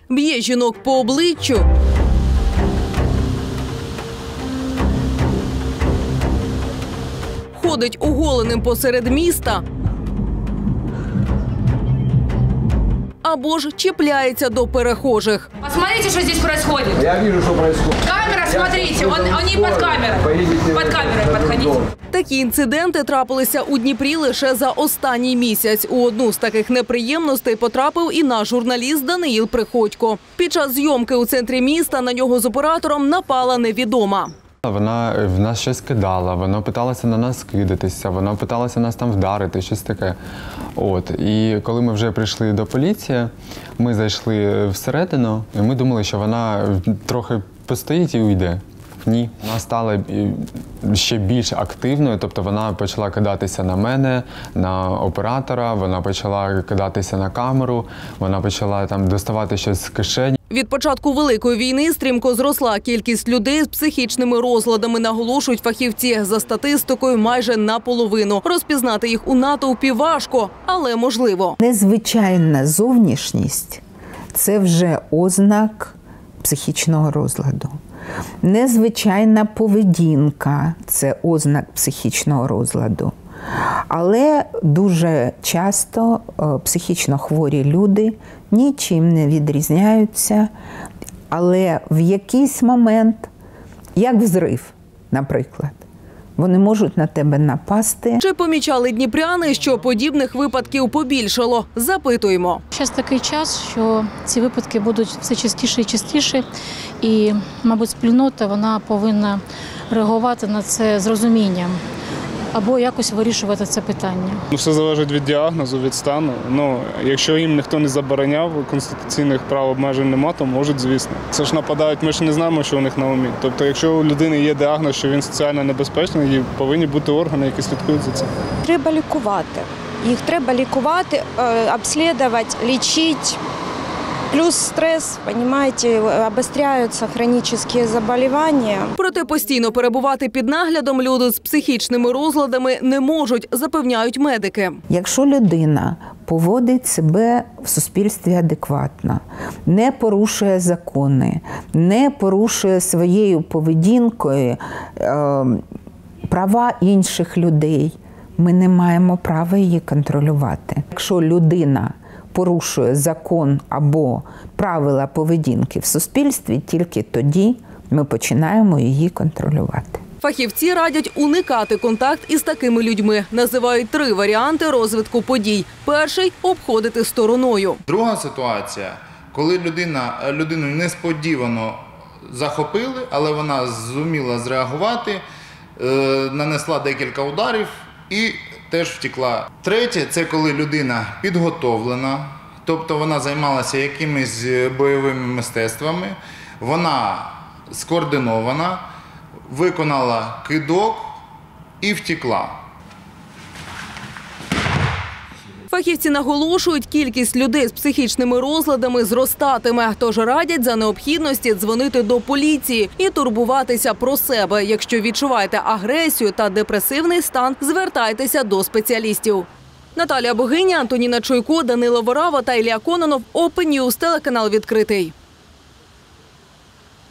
б'є жінок по обличчю, ходить оголеним посеред міста або ж чіпляється до перехожих. Посмотрите, что здесь происходит. Я вижу, что происходит. Камера, смотрите, они под камерой. Под камерой подходите. Такі інциденти трапилися у Дніпрі лише за останній місяць. У одну з таких неприємностей потрапив і наш журналіст Даниїл Приходько. Під час зйомки у центрі міста на нього з оператором напала невідома. Вона в нас щось кидала, вона питалася на нас кидатися, вона питалася нас там вдарити, щось таке. І коли ми вже прийшли до поліції, ми зайшли всередину, і ми думали, що вона трохи постоїть і уйде. Ні. Вона стала ще більш активною, тобто вона почала кидатися на мене, на оператора, вона почала кидатися на камеру, вона почала там доставати щось з кишені. Від початку Великої війни стрімко зросла кількість людей з психічними розладами, наголошують фахівці. За статистикою, майже наполовину. Розпізнати їх у натовпі важко, але можливо. Незвичайна зовнішність – це вже ознак психічного розладу. Незвичайна поведінка – це ознак психічного розладу. Але дуже часто психічно хворі люди нічим не відрізняються, але в якийсь момент, як взрив, наприклад, вони можуть на тебе напасти. Чи помічали дніпряни, що подібних випадків побільшало? Запитуємо. Зараз такий час, що ці випадки будуть все частіше і частіше. І, мабуть, спільнота вона повинна реагувати на це з розумінням або якось вирішувати це питання. Все залежить від діагнозу, від стану. Якщо їм ніхто не забороняв, конституційних прав обмежень немає, то можуть, звісно. Це ж нападають, ми ж не знаємо, що у них на умі. Тобто, якщо у людини є діагноз, що він соціально небезпечний, повинні бути органи, які слідкують за цим. Треба лікувати. Їх треба лікувати, обслідувати, лічити. Плюс стрес, розумієте, обостряються хронічні захворювання. Проте постійно перебувати під наглядом люди з психічними розладами не можуть, запевняють медики. Якщо людина поводить себе в суспільстві адекватно, не порушує закони, не порушує своєю поведінкою права інших людей, ми не маємо права її контролювати. Якщо людина порушує закон або правила поведінки в суспільстві, тільки тоді ми починаємо її контролювати. Фахівці радять уникати контакт із такими людьми. Називають 3 варіанти розвитку подій. Перший – обходити стороною. Друга ситуація, коли людину несподівано захопили, але вона зуміла зреагувати, нанесла декілька ударів і теж втекла. Третє – це коли людина підготовлена, тобто вона займалася якимись бойовими мистецтвами, вона скоординована, виконала кидок і втекла. Фахівці наголошують, кількість людей з психічними розладами зростатиме. Тож радять за необхідності дзвонити до поліції і турбуватися про себе. Якщо відчуваєте агресію та депресивний стан, звертайтеся до спеціалістів. Наталія Богиня, Антоніна Чуйко, Данило Ворава та Ілля Кононов. Open News, телеканал «Відкритий».